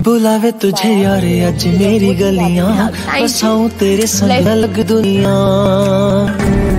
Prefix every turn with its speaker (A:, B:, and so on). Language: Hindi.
A: बुलावे तुझे यार अज मेरी गलियां, बसाऊं तेरे संग अलग दुनिया।